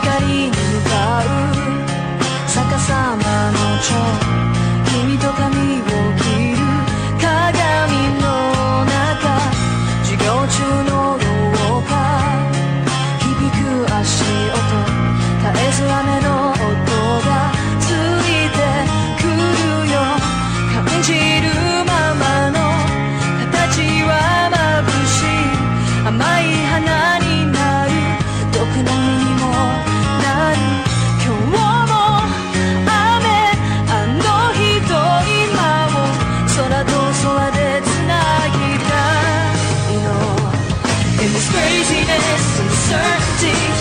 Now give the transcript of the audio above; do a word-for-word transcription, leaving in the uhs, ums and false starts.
光に向かう逆さまの蝶、君と髪を切る鏡の中、授業中の廊下、響く足音、絶えず雨の音がついてくるよ。感じるままの形は眩しい、甘い花になる、毒の実にもなる。今日も雨、あのひどい間を空と空でつなぎたいの。 In this craziness, uncertainty